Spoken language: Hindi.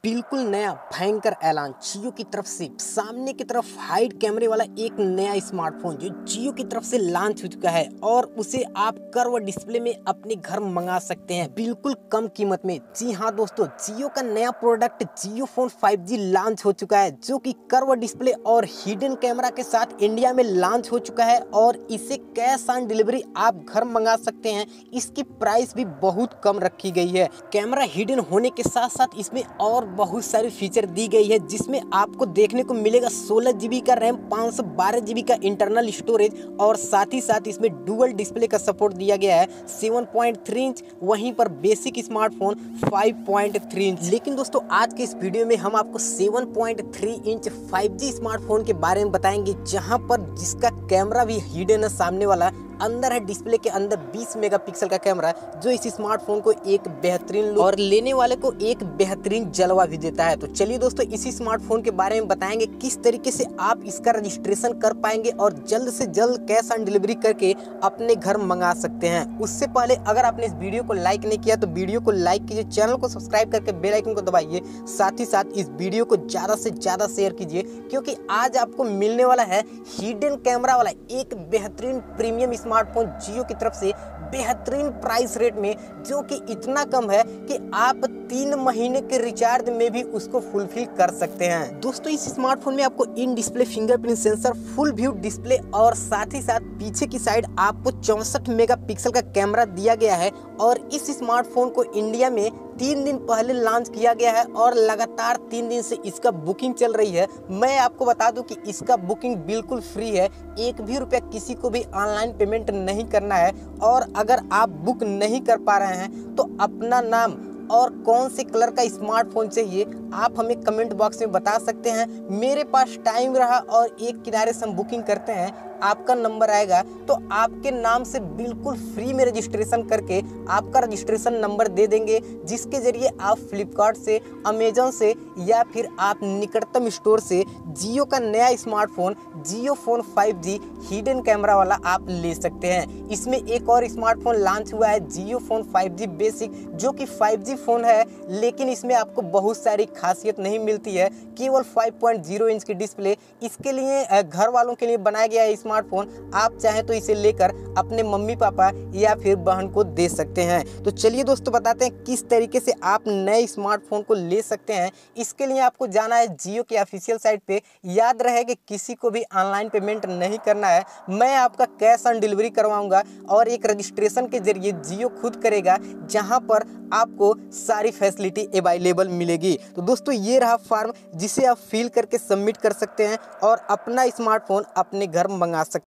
बिल्कुल नया भयंकर ऐलान जियो की तरफ से सामने की तरफ हाइड कैमरे वाला एक नया स्मार्टफोन जो जियो की तरफ से लॉन्च हो चुका है और उसे आप कर्व डिस्प्ले में अपने घर मंगा सकते हैं बिल्कुल कम कीमत में। जी हाँ दोस्तों, जियो का नया प्रोडक्ट जियो फोन 5G लॉन्च हो चुका है जो कि कर्व डिस्प्ले और हिडन कैमरा के साथ इंडिया में लॉन्च हो चुका है और इसे कैश ऑन डिलीवरी आप घर मंगा सकते हैं। इसकी प्राइस भी बहुत कम रखी गई है। कैमरा हिडन होने के साथ साथ इसमें और बहुत सारी फीचर दी गई है जिसमें आपको देखने को मिलेगा 16GB का रैम, 512GB का इंटरनल स्टोरेज और साथ ही साथ इसमें डुअल डिस्प्ले का सपोर्ट दिया गया है 7.3 इंच, वहीं पर बेसिक स्मार्टफोन 5.3 इंच। लेकिन दोस्तों आज के इस वीडियो में हम आपको 7.3 इंच 5G स्मार्टफोन के बारे में बताएंगे जहां पर जिसका कैमरा भी हिडन है सामने वाला, अंदर है डिस्प्ले के अंदर 20 मेगापिक्सल का कैमरा जो इस स्मार्टफोन को एक बेहतरीन लुक और लेने वाले को एक बेहतरीन जलवा भी देता है। तो चलिए दोस्तों इसी स्मार्टफोन के बारे में बताएंगे किस तरीके से आप इसका रजिस्ट्रेशन कर पाएंगे और जल्द से जल्द कैश ऑन डिलीवरी करके अपने घर मंगा सकते हैं। उससे पहले अगर आपने इस वीडियो को लाइक नहीं किया तो वीडियो को लाइक कीजिए, चैनल को सब्सक्राइब करके बेल आइकन को दबाइए, साथ ही साथ इस वीडियो को ज़्यादा से ज़्यादा शेयर कीजिए क्योंकि आज आपको मिलने वाला है हिडन कैमरा वाला एक बेहतरीन प्रीमियम स्मार्टफोन जियो की तरफ से बेहतरीन प्राइस रेट में, जो कि इतना कम है कि आप 3 महीने के रिचार्ज में भी उसको फुलफिल कर सकते हैं। दोस्तों इस स्मार्टफोन में आपको in display fingerprint sensor, full view display और साथ ही साथ पीछे की साइड आपको 64 मेगापिक्सल का कैमरा दिया गया है और इस स्मार्टफोन को इंडिया में 3 दिन पहले लॉन्च किया गया है और लगातार 3 दिन से इसका बुकिंग चल रही है। मैं आपको बता दूं कि इसका बुकिंग बिल्कुल फ्री है, एक भी रुपया किसी को भी ऑनलाइन पेमेंट नहीं करना है और अगर आप बुक नहीं कर पा रहे हैं तो अपना नाम और कौन से कलर का स्मार्टफोन चाहिए आप हमें कमेंट बॉक्स में बता सकते हैं। मेरे पास टाइम रहा और एक किनारे से हम बुकिंग करते हैं, आपका नंबर आएगा तो आपके नाम से बिल्कुल फ्री में रजिस्ट्रेशन करके आपका रजिस्ट्रेशन नंबर दे देंगे जिसके जरिए आप फ्लिपकार्ट से, अमेजन से या फिर आप निकटतम स्टोर से जियो का नया smartphone Jio phone 5G hidden camera वाला आप ले सकते हैं। इसमें एक और स्मार्टफोन लॉन्च हुआ है जियो फोन 5G बेसिक जो कि 5G फोन है लेकिन इसमें आपको बहुत सारी खासियत नहीं मिलती है, केवल 5.0 इंच की डिस्प्ले। इसके लिए घर वालों के लिए बनाया गया है स्मार्टफोन, आप चाहें तो इसे लेकर अपने मम्मी पापा या फिर बहन को दे सकते हैं। तो चलिए दोस्तों बताते हैं किस तरीके से आप नए स्मार्टफोन को ले सकते हैं। इसके लिए आपको जाना है जियो के ऑफिशियल साइट पे। याद रहे कि किसी को भी ऑनलाइन पेमेंट नहीं करना है, मैं आपका कैश ऑन डिलीवरी करवाऊंगा और एक रजिस्ट्रेशन के जरिए जियो खुद करेगा जहां पर आपको सारी फैसिलिटी अवेलेबल मिलेगी। तो दोस्तों ये रहा फॉर्म जिसे आप फिल करके सबमिट कर सकते हैं और अपना स्मार्टफोन अपने घर मंगा सकते हैं।